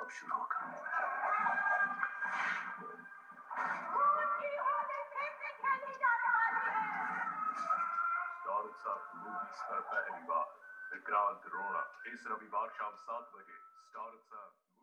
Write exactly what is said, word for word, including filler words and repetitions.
कब शुरू होगा? स्टार उत्सव मूवीज पर पहली बार विक्रांत रोना इस रविवार शाम सात बजे स्टार उत्सव